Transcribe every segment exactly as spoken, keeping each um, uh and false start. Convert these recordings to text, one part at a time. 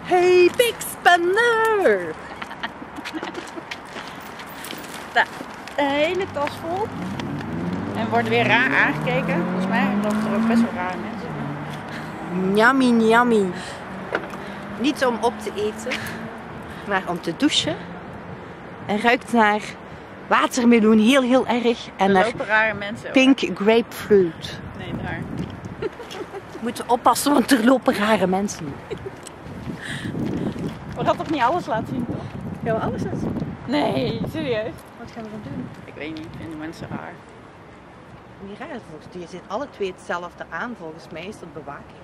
Hey, Big Spender! Nou, de hele tas vol. En we worden weer raar aangekeken. Volgens mij lopen er ook best wel rare mensen. Yummy, yummy. Niet om op te eten, maar om te douchen. En ruikt naar watermeloen heel heel erg. En Er naar lopen rare mensen. pink grapefruit. Nee, daar. We moeten oppassen, want er lopen rare mensen. We gaan toch niet alles laten zien, toch? Gaan we alles laten zien? Nee, serieus? Wat gaan we dan doen? Ik weet niet, vinden mensen raar. Niet raar, volgens je zit alle twee hetzelfde aan. Volgens mij is dat bewaking.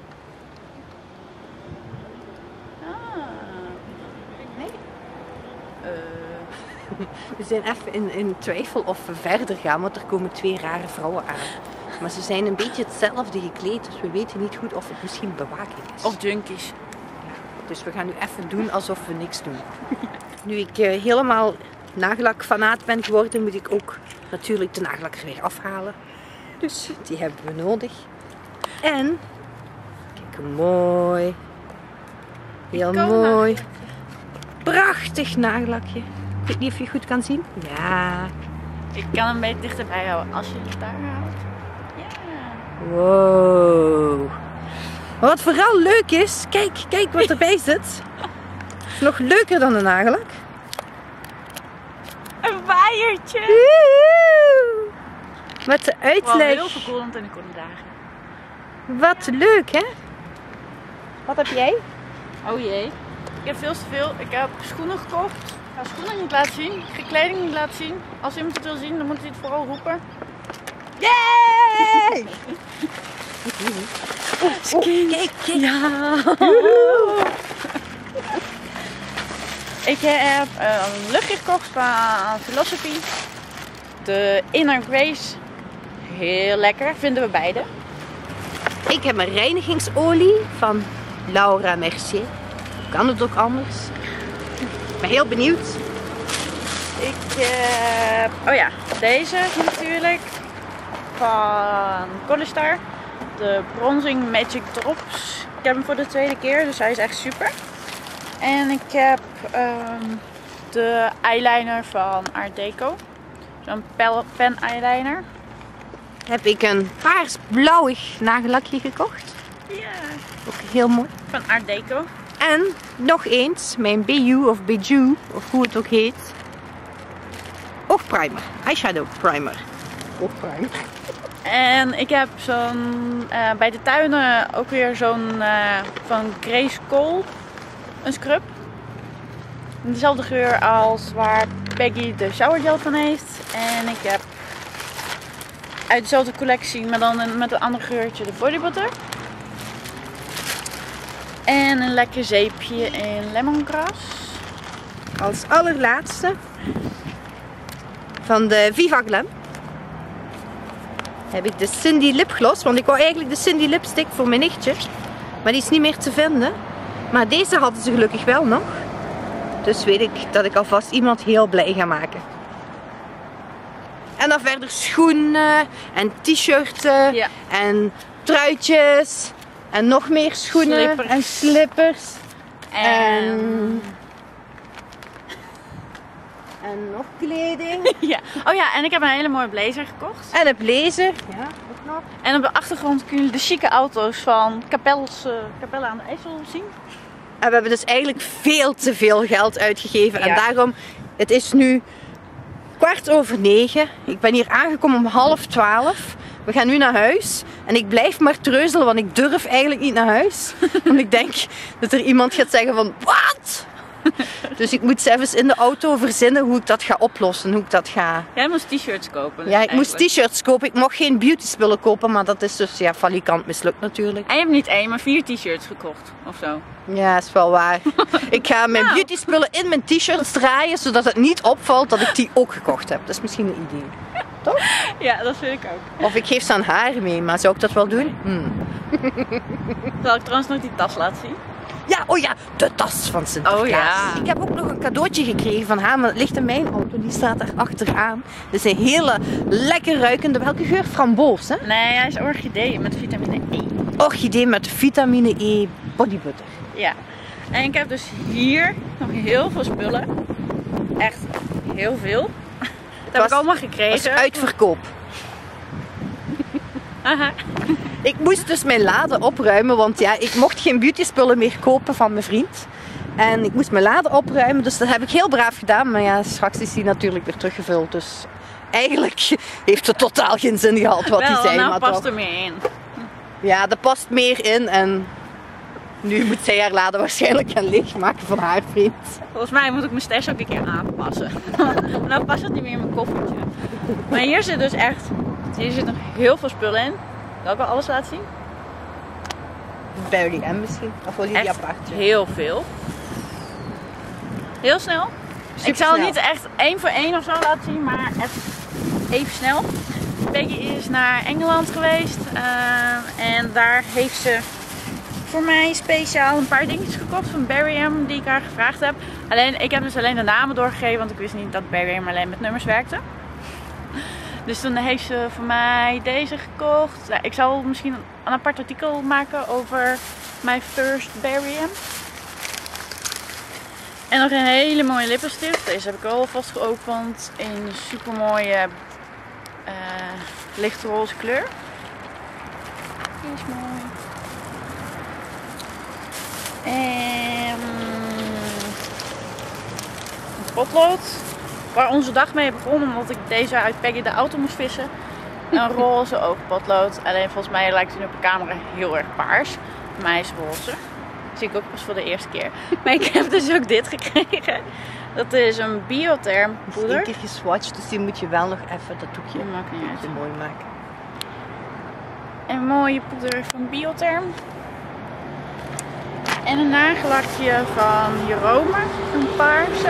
Ah. Nee? Uh, We zijn even in, in twijfel of we verder gaan, want er komen twee rare vrouwen aan. Maar ze zijn een beetje hetzelfde gekleed, dus we weten niet goed of het misschien bewaking is. of junkies. Dus we gaan nu even doen alsof we niks doen. Nu ik uh, helemaal nagellakfanaat ben geworden, moet ik ook natuurlijk de nagellak er weer afhalen. Dus die hebben we nodig. En, kijk, mooi. Heel mooi. Prachtig nagellakje. Ik weet niet of je goed kan zien. Ja. Ik kan hem een beetje dichterbij houden als je het daar houdt. Ja. Wow. Maar wat vooral leuk is, kijk, kijk wat erbij zit. Is nog leuker dan een nagellak. Een waaiertje! Woehoe. Met de Wel uitleg. heel verkoelend in de komende dagen. Wat leuk, hè? Wat heb jij? Oh jee. Ik heb veel te veel. Ik heb schoenen gekocht. Ik ga schoenen niet laten zien. Ik ga kleding niet laten zien. Als iemand het wil zien, dan moet hij het vooral roepen. Yay! Oh, oh, kijk, kijk. Ja. Ik heb een luchtje gekocht van Philosophy. De Inner Grace. Heel lekker, vinden we beide. Ik heb een reinigingsolie van Laura Mercier. Kan het ook anders? Ik ben heel benieuwd. Ik heb, oh ja, deze natuurlijk. Van Collistar. De Bronzing Magic Drops. Ik heb hem voor de tweede keer, dus hij is echt super. En ik heb um, de eyeliner van Art Deco. Zo'n pen eyeliner. Heb ik een paars-blauwig nagellakje gekocht. Ja. Ook heel mooi. Van Art Deco. En nog eens mijn Bijou of Bijou, of hoe het ook heet. Oogprimer. Eyeshadow primer. Oogprimer. En ik heb zo'n, uh, bij de tuinen ook weer zo'n uh, van Grace Cole, een scrub. Dezelfde geur als waar Peggy de shower gel van heeft. En ik heb uit dezelfde collectie, maar dan een, met een ander geurtje, de body butter. En een lekker zeepje in lemongrass. Als allerlaatste van de Viva Glam heb ik de Cindy lipgloss, want ik wou eigenlijk de Cindy lipstick voor mijn nichtje, maar die is niet meer te vinden. Maar deze hadden ze gelukkig wel nog, dus weet ik dat ik alvast iemand heel blij ga maken. En dan verder schoenen en t-shirten Ja. en truitjes en nog meer schoenen Slippers. en slippers En, en, en nog kleding. ja. Oh ja, en ik heb een hele mooie blazer gekocht. En een blazer. Ja, ook nog. En op de achtergrond kunnen jullie de chique auto's van Capels, uh, Capelle aan de IJssel zien. En we hebben dus eigenlijk veel te veel geld uitgegeven. Ja. En daarom, het is nu kwart over negen. Ik ben hier aangekomen om half twaalf. We gaan nu naar huis. En ik blijf maar treuzelen, want ik durf eigenlijk niet naar huis. Want ik denk dat er iemand gaat zeggen van, wat? Dus ik moet zelfs in de auto verzinnen hoe ik dat ga oplossen. Hoe ik dat ga... Jij moest t-shirts kopen. Dus Ja, ik moest eigenlijk. t-shirts kopen. Ik mocht geen beauty spullen kopen, maar dat is dus ja, falikant mislukt natuurlijk. En je hebt niet één, maar vier t-shirts gekocht of zo. Ja, is wel waar. Ik ga mijn Nou. beauty spullen in mijn t-shirts draaien, zodat het niet opvalt dat ik die ook gekocht heb. Dat is misschien een idee. Toch? Ja, dat vind ik ook. Of ik geef ze aan haar mee, maar zou ik dat wel doen? Hmm. Zal ik trouwens nog die tas laten zien? Ja, oh ja, de tas van Sinterklaas. Oh ja. Ik heb ook nog een cadeautje gekregen van haar, maar het ligt in mijn auto. Die staat daar achteraan. Dit is een hele lekker ruikende, welke geur? Framboos, hè? Nee, hij is orchidee met vitamine E. Orchidee met vitamine E body butter. Ja. En ik heb dus hier nog heel veel spullen. Echt heel veel. Dat heb was, ik allemaal gekregen. Dat is uitverkoop. Aha. Ik moest dus mijn lade opruimen, want ja, ik mocht geen beautyspullen meer kopen van mijn vriend. En ik moest mijn lade opruimen, dus dat heb ik heel braaf gedaan. Maar ja, straks is die natuurlijk weer teruggevuld. Dus eigenlijk heeft het totaal geen zin gehad wat hij zei. Nou maar past toch. er meer in. Ja, er past meer in en nu moet zij haar lade waarschijnlijk gaan leegmaken van haar vriend. Volgens mij moet ik mijn stash ook een keer aanpassen. Nou past het niet meer in mijn koffertje. Maar hier zit dus echt, hier zit nog heel veel spullen in. Zal ik wel alles laten zien? Barry M misschien? Of wil je die Echt apart? heel veel. Heel snel. Ik zal snel. niet echt één voor één of zo laten zien, maar echt even snel. Peggy is naar Engeland geweest uh, en daar heeft ze voor mij speciaal een paar dingetjes gekocht van Barry M die ik haar gevraagd heb. Alleen, ik heb dus alleen de namen doorgegeven, want ik wist niet dat Barry M alleen met nummers werkte. Dus toen heeft ze voor mij deze gekocht. Nou, ik zal misschien een apart artikel maken over mijn first Barry M. En nog een hele mooie lippenstift. Deze heb ik al vast geopend in een super mooie uh, lichtroze kleur. Die is mooi. En een potlood. Waar onze dag mee begon, omdat ik deze uit Peggy de auto moest vissen. Een roze oogpotlood. Alleen volgens mij lijkt hij op de camera heel erg paars. Voor mij is het roze. Dat zie ik ook pas voor de eerste keer. Maar ik heb dus ook dit gekregen. Dat is een Biotherm poeder. Eén keer geswatcht, dus die moet je wel nog even dat doekje Dat maakt niet uit. te mooi maken. Een mooie poeder van Biotherm. En een nagellakje van Jerome. Een paarse.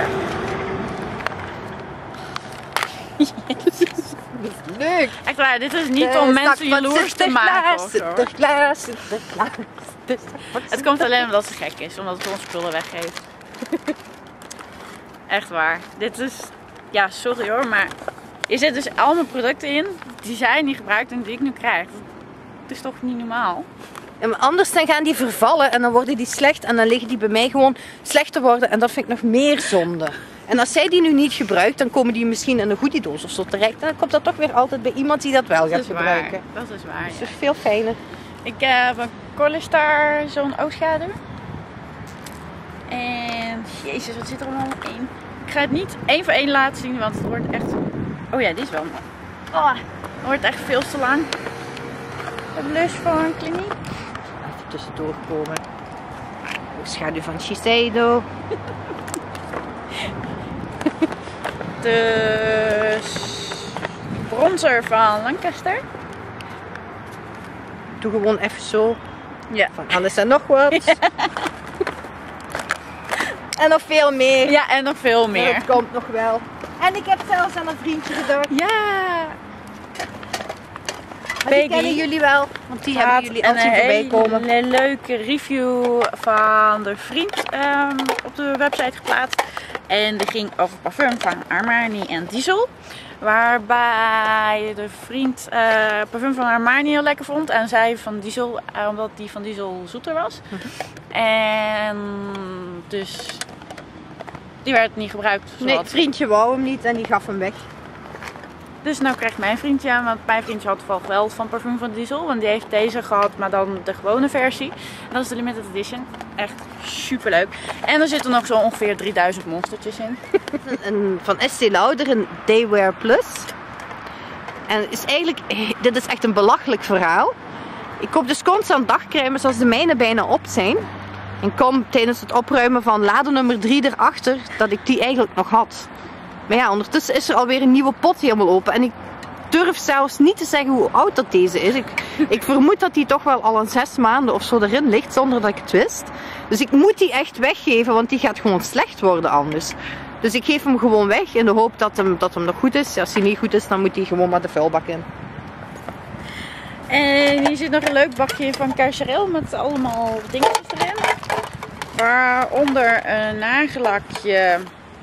Leuk! Echt waar, dit is niet om mensen jaloers te maken of zo. Sinterklaas, Sinterklaas. Het komt alleen omdat ze gek is, omdat ze ons spullen weggeeft. Echt waar. Dit is, ja sorry hoor, maar er zitten dus allemaal producten in die zij niet gebruikt en die ik nu krijg. Dat is toch niet normaal? Ja, maar anders dan gaan die vervallen en dan worden die slecht en dan liggen die bij mij gewoon slecht te worden en dat vind ik nog meer zonde. En als zij die nu niet gebruikt, dan komen die misschien in een goediedoos of zo terecht. En dan komt dat toch weer altijd bij iemand die dat wel Dat gaat is gebruiken. waar. Dat is waar. Dus Ja. dat is veel fijner. Ik heb een Collistar zo'n oogschaduw. En jezus, wat zit er allemaal in? Ik ga het niet één voor één laten zien, want het wordt echt... Oh ja, die is wel mooi. Oh, het wordt echt veel te lang. De blush van Clinique. Even tussendoor komen. Schaduw van Shiseido. De bronzer van Lancaster. Doe gewoon even zo. Ja. Van alles en nog wat. En nog veel meer. Ja, en nog veel meer. Dat komt nog wel. En ik heb zelfs aan een vriendje gedacht. Ja. Maar die Peggy kennen jullie wel. Want die Had hebben jullie een altijd voorbij komen. hele leuke review van de vriend um, op de website geplaatst. En die ging over parfum van Armani en Diesel. Waarbij de vriend uh, parfum van Armani heel lekker vond. En zij van Diesel, uh, omdat die van Diesel zoeter was. Mm-hmm. En dus die werd niet gebruikt. Nee, het vriendje wou hem niet en die gaf hem weg. Dus nou krijgt mijn vriendje aan, want mijn vriendje had toevallig wel van parfum van Diesel. Want die heeft deze gehad, maar dan de gewone versie. En dat is de limited edition. Echt super leuk. En er zitten nog zo ongeveer drieduizend monstertjes in. Een, van Estée Lauder, een Daywear Plus. En het is eigenlijk, dit is echt een belachelijk verhaal. Ik koop dus constant dagcremes als de mijne bijna op zijn. En kom tijdens het opruimen van lade nummer drie erachter dat ik die eigenlijk nog had. Maar ja, ondertussen is er alweer een nieuwe pot helemaal open. En ik durf zelfs niet te zeggen hoe oud dat deze is. Ik, ik vermoed dat die toch wel al een zes maanden of zo erin ligt, zonder dat ik het wist. Dus ik moet die echt weggeven, want die gaat gewoon slecht worden anders. Dus ik geef hem gewoon weg in de hoop dat hem, dat hem nog goed is. Als hij niet goed is, dan moet hij gewoon maar de vuilbak in. En hier zit nog een leuk bakje van Cacharel met allemaal dingetjes erin. Waaronder een nagellakje.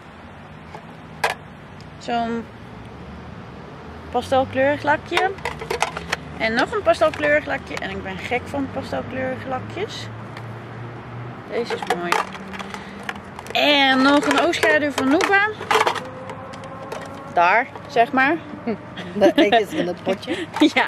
Zo'n pastelkleurig lakje. En nog een pastelkleurig lakje. En ik ben gek van pastelkleurige lakjes. Deze is mooi. En nog een oogschaduw van Nuba. Daar, zeg maar. Dat is in het potje. Ja.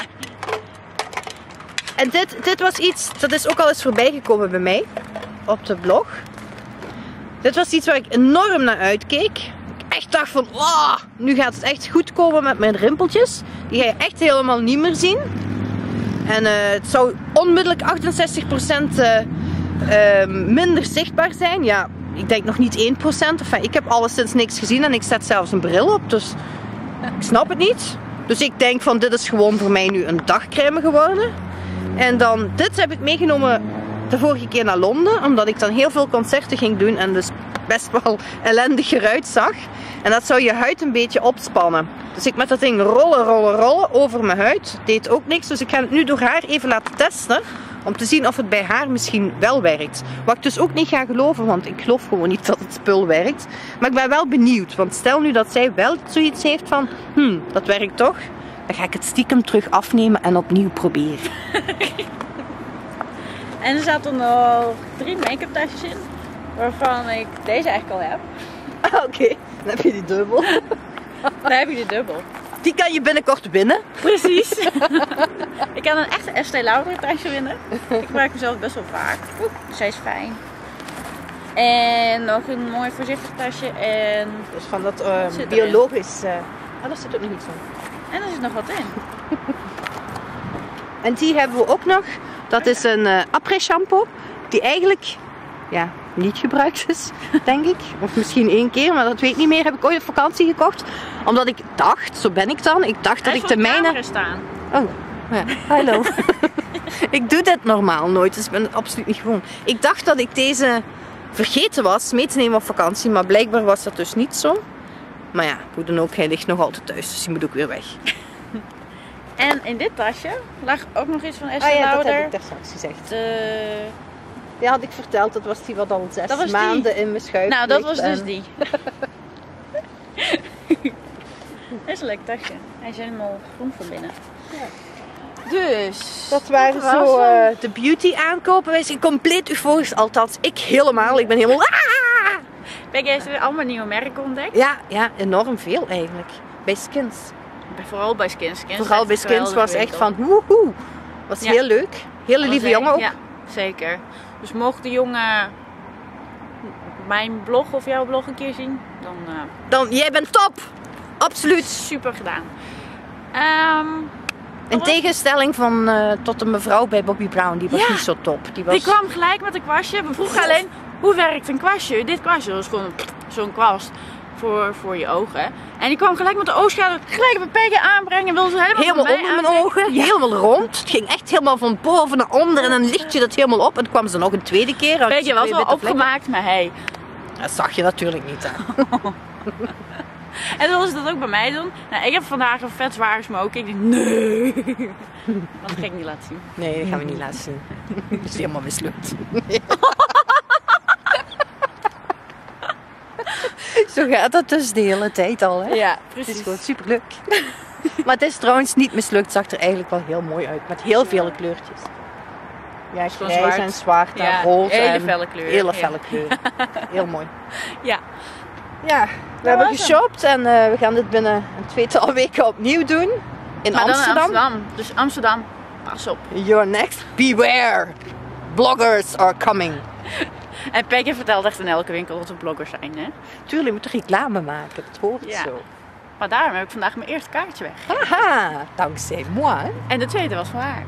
En dit, dit was iets, dat is ook al eens voorbij gekomen bij mij. Op de blog. Dit was iets waar ik enorm naar uitkeek. Ik echt dacht van, wow, nu gaat het echt goed komen met mijn rimpeltjes. Die ga je echt helemaal niet meer zien. En uh, het zou onmiddellijk achtenzestig procent uh, uh, minder zichtbaar zijn. Ja, ik denk nog niet één procent. Enfin, ik heb alleszins niks gezien en ik zet zelfs een bril op. Dus ik snap het niet. Dus ik denk van, dit is gewoon voor mij nu een dagcrème geworden. En dan, dit heb ik meegenomen de vorige keer naar Londen. Omdat ik dan heel veel concerten ging doen en dus best wel ellendig eruit zag. En dat zou je huid een beetje opspannen. Dus ik met dat ding rollen, rollen, rollen over mijn huid. Deed ook niks. Dus ik ga het nu door haar even laten testen. Om te zien of het bij haar misschien wel werkt. Wat ik dus ook niet ga geloven. Want ik geloof gewoon niet dat het spul werkt. Maar ik ben wel benieuwd. Want stel nu dat zij wel zoiets heeft van... Hmm, dat werkt toch? Dan ga ik het stiekem terug afnemen en opnieuw proberen. En er zaten nog drie make-up tasjes in. Waarvan ik deze eigenlijk al heb. Ah, oké, okay. Dan heb je die dubbel. Dan heb je die dubbel. Die kan je binnenkort winnen. Precies. Ik kan een echte Estée Lauder tasje winnen. Ik gebruik mezelf best wel vaak. Dus hij is fijn. En nog een mooi voorzichtig tasje. En dus van dat uh, biologisch... Uh... Oh, daar zit ook nog iets van. En er zit nog wat in. En die hebben we ook nog. Dat is een uh, après shampoo. Die eigenlijk... Ja, niet gebruikt is, denk ik. Of misschien één keer, maar dat weet ik niet meer. Heb ik ooit op vakantie gekocht. Omdat ik dacht, zo ben ik dan. Ik dacht dat ik de mijne... staan. Oh, ja. Hallo. Ik doe dit normaal nooit, dus ik ben het absoluut niet gewoon. Ik dacht dat ik deze vergeten was mee te nemen op vakantie. Maar blijkbaar was dat dus niet zo. Maar ja, hoe dan ook, hij ligt nog altijd thuis. Dus die moet ook weer weg. En in dit tasje lag ook nog iets van Estée ah, ja, Lauder. dat heb ik daar straks gezegd. De... Ja, had ik verteld. Dat was die wat al zes dat maanden die. in mijn schuif Nou, dat ligt was dus en... die. Dat is een leuk tasje. Hij is helemaal groen van binnen. Ja. Dus... Dat waren dat zo uh, de beauty aankopen. Wij zijn compleet euforisch, althans ik helemaal. Ik ben helemaal... Ah! Peggy heeft er allemaal nieuwe merken ontdekt. Ja, ja, enorm veel eigenlijk. Bij Skins. Vooral bij Skins. Skins Vooral bij Skins was echt van woehoe. Was ja. heel leuk. Hele lieve jongen ook. Ja, zeker. Dus mocht de jongen mijn blog of jouw blog een keer zien, dan... Uh, dan jij bent top! Absoluut. Super gedaan. Um, In tegenstelling van, uh, tot de mevrouw bij Bobbi Brown, die was ja. niet zo top. Die, was... die kwam gelijk met een kwastje. We vroegen alleen, hoe werkt een kwastje? Dit kwastje was gewoon zo'n kwast voor, voor je ogen. En die kwam gelijk met de oogschaduw, gelijk bij Peggy aanbrengen. Wilde ze helemaal, helemaal onder mijn aanbrengen. ogen, ja. helemaal rond. Het ging echt helemaal van boven naar onder en dan licht je dat helemaal op. En toen kwam ze nog een tweede keer. Peggy was wel opgemaakt, maar hey. Dat zag je natuurlijk niet aan. En dan was ze dat ook bij mij doen. Nou, ik heb vandaag een vet zware smoke. Ik dacht, nee. Dat ga ik niet laten zien. Nee, dat gaan we niet laten zien. Dat is helemaal mislukt. Zo gaat dat dus de hele tijd al, hè? Ja, precies. Het is gewoon superleuk. Maar het is trouwens niet mislukt. Het zag er eigenlijk wel heel mooi uit. Met heel vele kleurtjes. Ja, grijs en zwart en ja, rood. Hele en felle kleuren. Hele felle kleuren. Heel mooi. Ja. Ja, we dat hebben geshopt en uh, we gaan dit binnen een tweetal weken opnieuw doen. In maar Amsterdam. Dan in Amsterdam. Dus Amsterdam, pas op. Your next, beware. Bloggers are coming. En Peggy vertelt echt in elke winkel dat we bloggers zijn, hè? Tuurlijk, je moet toch reclame maken, dat hoort ja. zo. Maar daarom heb ik vandaag mijn eerste kaartje weg. Haha, dankzij moi. En de tweede was van haar.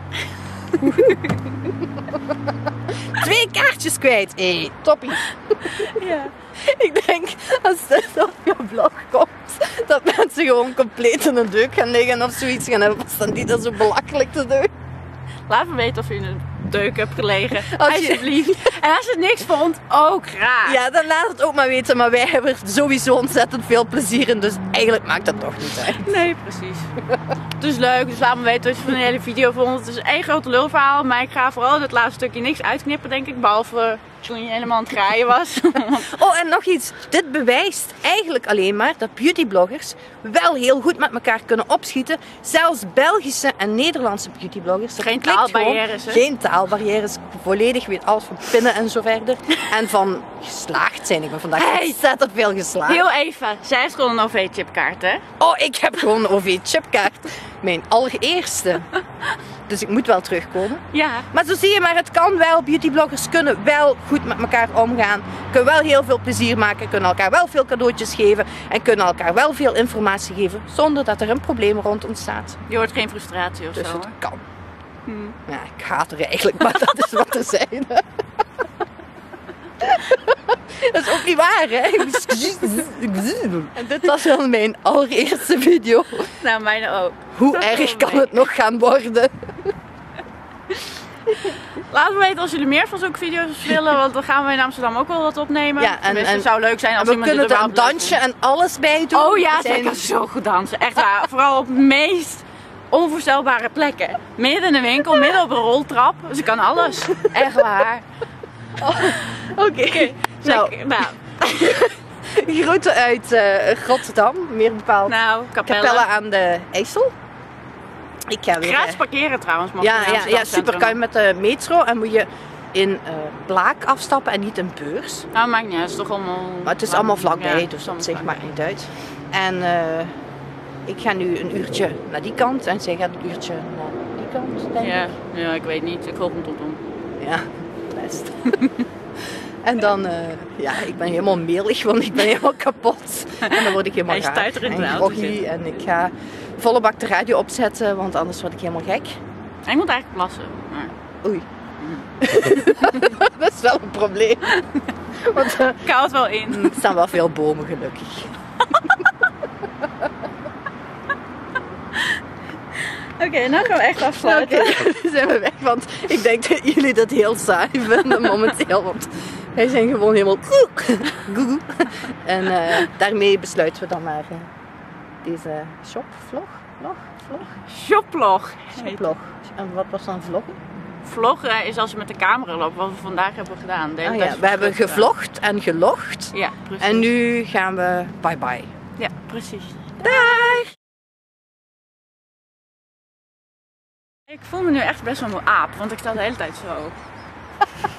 Twee kaartjes kwijt. Hé, hey, toppie. Ja. Ik denk, als dit op je blog komt, dat mensen gewoon compleet in een deuk gaan liggen of zoiets gaan hebben. Was dan niet dat zo belachelijk te doen? Laat me weten of je in een deuk hebt gelegen. Als je... Alsjeblieft. En als je het niks vond, ook graag. Ja, dan laat het ook maar weten. Maar wij hebben er sowieso ontzettend veel plezier in. Dus eigenlijk maakt dat toch niet uit. Nee, precies. Het is leuk. Dus laat me weten wat je van de hele video vond. Het is één grote lulverhaal. Maar ik ga vooral in het laatste stukje niks uitknippen, denk ik. Behalve toen je helemaal aan het graaien was. Oh, en nog iets. Dit bewijst eigenlijk alleen maar dat beautybloggers wel heel goed met elkaar kunnen opschieten. Zelfs Belgische en Nederlandse beautybloggers. Geen taalbarrières, hè? Geen taalbarrières. Volledig weet alles van pinnen en zo verder. En van geslaagd zijn. Ik ben vandaag Hey. ontzettend veel geslaagd. Heel even, zij heeft gewoon een O V-chipkaart, hè? Oh, ik heb gewoon een O V-chipkaart. Mijn allereerste. Dus ik moet wel terugkomen. Ja. Maar zo zie je maar, het kan wel. Beautybloggers kunnen wel goed met elkaar omgaan. Kunnen wel heel veel plezier maken. Kunnen elkaar wel veel cadeautjes geven. En kunnen elkaar wel veel informatie geven. Zonder dat er een probleem rond ontstaat. Je hoort geen frustratie of Dus zo, het hè? kan. Hmm. Ja, ik haat er eigenlijk, maar dat is wat er zijn. Dat is ook niet waar, hè? En dit was wel mijn allereerste video. Nou, mijne ook. Hoe Dat erg wel kan mee. het nog gaan worden? Laat me weten als jullie meer van zulke video's willen, want dan gaan we in Amsterdam ook wel wat opnemen. Ja, en- Tenminste, en- het zou leuk zijn En als we iemand kunnen het er een überhaupt leuk dansje en alles bij doen. vindt. Oh ja, We zij zijn- kan zo goed dansen. Echt waar. Vooral op de meest onvoorstelbare plekken. Midden in de winkel, midden op een roltrap. Ze kan alles. Echt waar. Oké. Nou, Nou, nou, groeten uit eh, Rotterdam, meer bepaald nou Capelle. Capelle aan de IJssel. Ik ga weer... Gratis eh, parkeren trouwens. mag je ja, in ja, Amsterdam ja, super. Centrum. Kan je met de metro en moet je in eh, Blaak afstappen en niet in Beurs. Nou, maakt niet uit. Het is toch allemaal... Maar het is allemaal vlakbij, Ja, dus het op is zich allemaal maakt niet uit. En eh, ik ga nu een uurtje naar die kant en zij gaat een uurtje naar die kant, denk Ja, ik. ja, ik weet niet. Ik volg hem tot om. Ja, best. En dan, eh, ja, ik ben helemaal melig, want ik ben helemaal kapot. En dan word ik helemaal Hij raar stuitert in de en auto groggy. zitten. En ik ga volle bak de radio opzetten, want anders word ik helemaal gek. En ik moet eigenlijk plassen. Maar... Oei. Dat is wel een probleem. Want eh, Ik hou het wel in. er staan wel veel bomen, gelukkig. Oké, okay, nou gaan we echt afsluiten. Oké, nu zijn we weg, want ik denk dat jullie dat heel saai vinden momenteel. Want wij zijn gewoon helemaal goegoe. En uh, daarmee besluiten we dan maar uh, deze shopvlog. Vlog? Vlog? Shoplog. Shoplog. En wat was dan vloggen? Vloggen is als we met de camera lopen, wat we vandaag hebben gedaan. De hele Ah, tijd ja. We hebben gedaan. gevlogd en gelogd. Ja, precies. En nu gaan we bye bye. Ja, precies. Dag! Ik voel me nu echt best wel een aap, want ik sta de hele tijd zo.